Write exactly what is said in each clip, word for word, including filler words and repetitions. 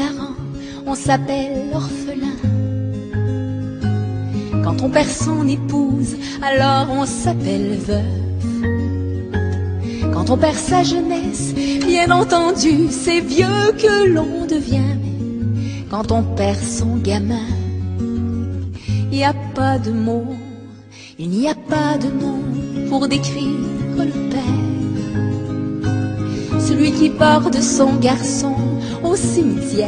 parents, on s'appelle orphelin. Quand on perd son épouse, alors on s'appelle veuve. Quand on perd sa jeunesse, bien entendu, c'est vieux que l'on devient. Mais quand on perd son gamin, il n'y a pas de mots, il n'y a pas de nom pour décrire le père. Celui qui porte son garçon au cimetière.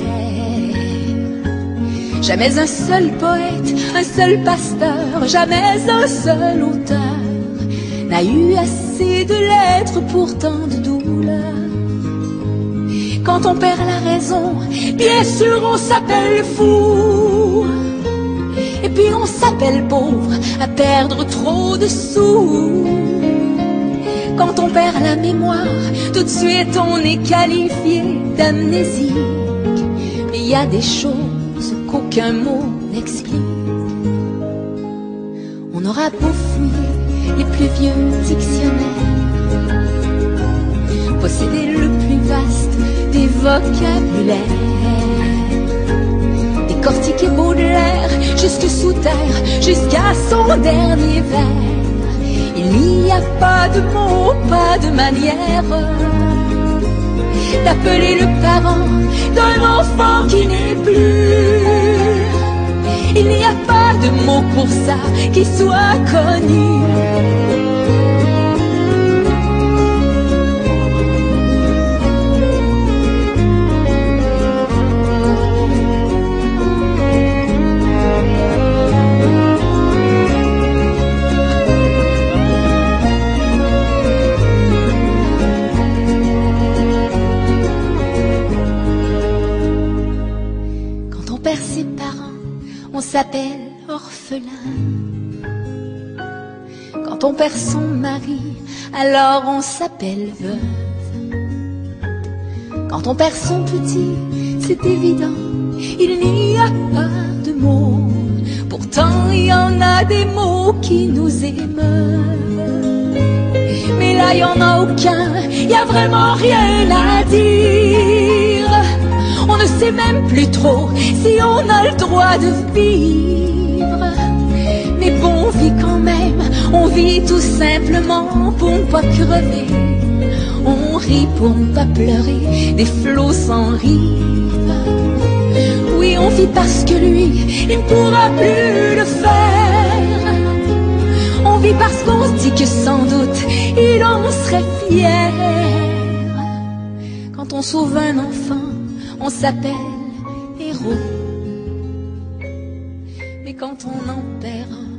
Jamais un seul poète, un seul pasteur, jamais un seul auteur n'a eu assez de lettres pour tant de douleurs. Quand on perd la raison, bien sûr on s'appelle fou. Et puis on s'appelle pauvre à perdre trop de sous. Quand on perd la mémoire, tout de suite on est qualifié d'amnésique. Mais il y a des choses qu'aucun mot n'explique. On aura beau fouiller les plus vieux dictionnaires, posséder le plus vaste des vocabulaires, décortiquer Baudelaire jusque sous terre, jusqu'à son dernier vers. Il n'y a pas de mots, pas de manière d'appeler le parent d'un enfant qui n'est plus. Il n'y a pas de mots pour ça qui soit connu. Ses parents, on s'appelle orphelin. Quand on perd son mari, alors on s'appelle veuve. Quand on perd son petit, c'est évident, il n'y a pas de mots. Pourtant il y en a des mots qui nous émeuvent. Mais là il n'y en a aucun, il n'y a vraiment rien à dire. On ne sait même plus trop si on a le droit de vivre. Mais bon, on vit quand même, on vit tout simplement pour ne pas crever. On rit pour ne pas pleurer, des flots sans rive. Oui, on vit parce que lui, il ne pourra plus le faire. On vit parce qu'on se dit que sans doute, il en serait fier. Quand on sauve un enfant, on s'appelle héros. Mais quand on en perd un,